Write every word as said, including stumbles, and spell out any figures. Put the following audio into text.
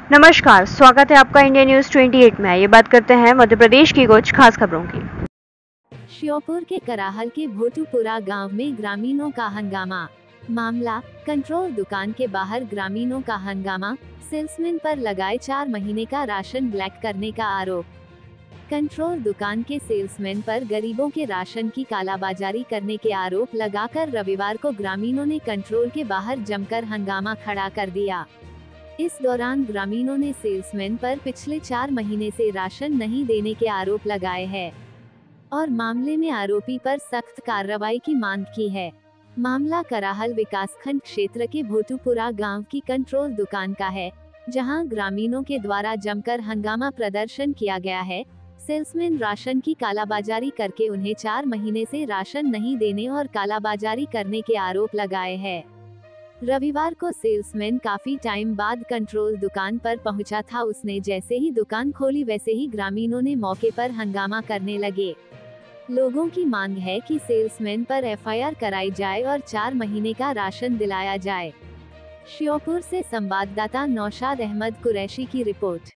नमस्कार, स्वागत है आपका इंडिया न्यूज अट्ठाईस में। ये बात करते हैं मध्य प्रदेश की कुछ खास खबरों की। श्योपुर के कराहल के भोटूपुरा गांव में ग्रामीणों का हंगामा। मामला, कंट्रोल दुकान के बाहर ग्रामीणों का हंगामा, सेल्समैन पर लगाए चार महीने का राशन ब्लैक करने का आरोप। कंट्रोल दुकान के सेल्समैन पर गरीबों के राशन की कालाबाजारी करने के आरोप लगाकर रविवार को ग्रामीणों ने कंट्रोल के बाहर जमकर हंगामा खड़ा कर दिया। इस दौरान ग्रामीणों ने सेल्समैन पर पिछले चार महीने से राशन नहीं देने के आरोप लगाए हैं और मामले में आरोपी पर सख्त कार्रवाई की मांग की है। मामला कराहल विकासखंड क्षेत्र के भोटूपुरा गांव की कंट्रोल दुकान का है, जहां ग्रामीणों के द्वारा जमकर हंगामा प्रदर्शन किया गया है। सेल्समैन राशन की कालाबाजारी करके उन्हें चार महीने से राशन नहीं देने और कालाबाजारी करने के आरोप लगाए हैं। रविवार को सेल्समैन काफी टाइम बाद कंट्रोल दुकान पर पहुंचा था। उसने जैसे ही दुकान खोली वैसे ही ग्रामीणों ने मौके पर हंगामा करने लगे। लोगों की मांग है कि सेल्समैन पर एफ आई आर कराई जाए और चार महीने का राशन दिलाया जाए। श्योपुर से संवाददाता नौशाद अहमद कुरैशी की रिपोर्ट।